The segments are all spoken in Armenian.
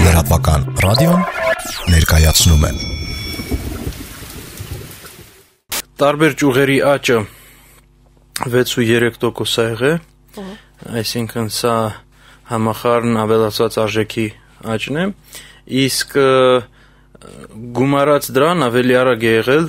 Լրատվական ռադիոն ներկայացնում է Տարբեր ճյուղերի աճը 6.3% է եղել, այսինքն սա համախառն ավելացված արժեքի աճն է, իսկ գումարած դրան ավելի արագ է եղել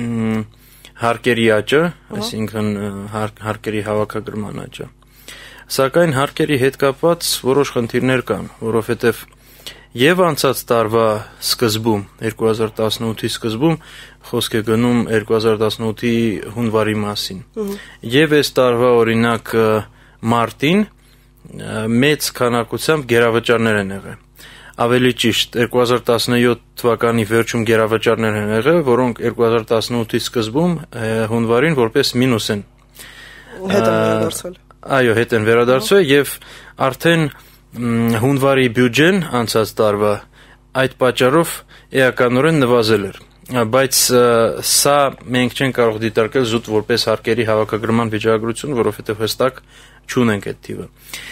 հարկերի աճը, այսինքն հարկերի հավաքագրման աճը։ Սակայն հարկերի հետ կապված որոշ խնդիրներ կան, որովհետև եւ անցած տարվա սկզբում, 2018-ի սկզբում խոսք է գնում 2018-ի հունվարի մասին։ Եվ այս տարվա օրինակ մարտին մեծ քանակությամբ գերավճարներ են եղել։ Ավելի ճիշտ 2017 թվականի վերջում գերավճարներ են եղել, որոնք 2018-ի սկզբում հունվարին որպես մինուս են վերադարձել։ Այո, հետ են վերադարձել եւ արդեն հունվարի բյուջեն անցած տարվա այդ պատճառով էականորեն նվազել էր, բայց սա մենք չենք կարող դիտարկել զուտ որպես հարկերի հավաքագրման վիճակագրություն, որովհետև հստակ չունենք այդ թիվը։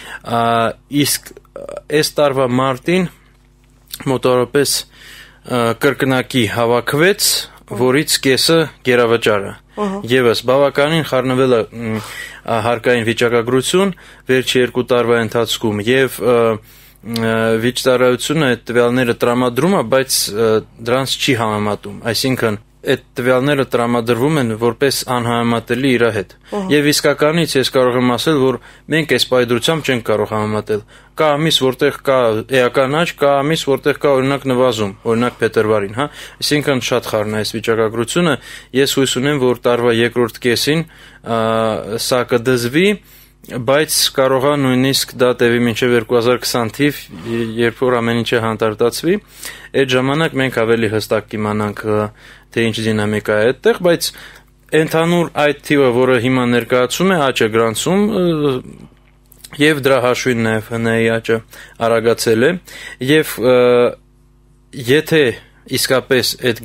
Իսկ այս տարվա մարտին մոտավորապես կրկնակի հավաքվեց, որից կեսը գերավճար է։ Եվս բավականին խառնվել է հարկային վիճակագրություն վերջի 2 տարվա ընթացքում եւ վիճտարայությունը այդ տվյալները տրամադրում է, բայց դրանց չի համեմատում, այսինքն այդ տվյալները տրամադրվում են որպես անհամեմատելի իր հետ։ Եվ իսկականից ես կարող եմ ասել, որ մենք այս պայծրությամբ չենք կարող համեմատել։ Կա ամիս, որտեղ կա էական աճ, կա ամիս, որտեղ կա օրինակ նվազում, օրինակ փետրվարին, հա։ Այսինքն շատ խառն է այս վիճակագրությունը։ Ես հույս ունեմ, որ տարվա երկրորդ կեսին սա կդզվի, բայց կարող է նույնիսկ դա տևի մինչև 2020 թիվ, երբ որ ամեն ինչը հանդարտացվի, այդ ժամանակ մենք ավելի հստակ կիմանանք, թե ինչ դինամիկա է այդտեղ, բայց ընդհանուր այդ թիվը, որը հիմա ներկայացում է, աճը գրանցում եւ դրա հաշվին նաեւ ՀՆ-ի աճը արագացել է եւ եթե իսկապես այդ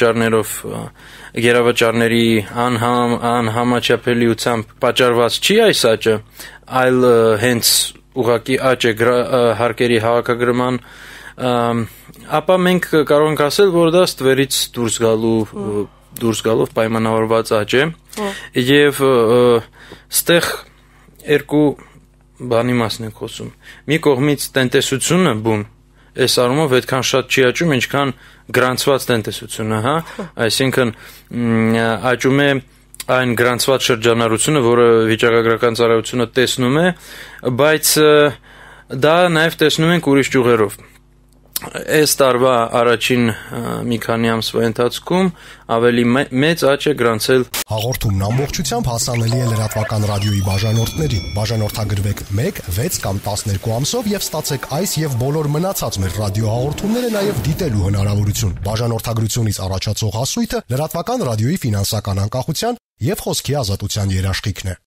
գերավճարների անհամաչափելիությամբ պատճառված չի այս աճը, այլ հենց ուղղակի աճ է հարկերի հավաքագրման, ապա մենք կարող ենք ասել, որ դա ստվերից դուրս գալով պայմանավորված աճ է եւ ստեղ երկու բանի մասն ենք խոսում։ Մի կողմից տնտեսությունը բուն այս առումով այդքան շատ չի աճում, ինչքան գրանցված տնտեսությունը, հա, այսինքն աճում է այն գրանցված շրջանառությունը, որը վիճակագրական ծառայությունը տեսնում է, բայց դա նաև տեսնում ենք ուրիշ ճյուղերով։ Այս տարվա առաջին մի քանի ամսվա ընթացքում ավելի մեծ աճ է գրանցել։ Հաղորդումն ամբողջությամբ հասանելի է լրատվական ռադիոյի բաժանորդներին։ Բաժանորդագրվեք 1, 6 կամ 12 ամսով եւ ստացեք այս եւ բոլոր մնացած մեր ռադիոհաղորդումները նաեւ դիտելու հնարավորություն։ Բաժանորդագրությունից առաջացող հասույթը լրատվական ռադիոյի ֆինանսական անկախության եւ խոսքի ազատության երաշխիքն է։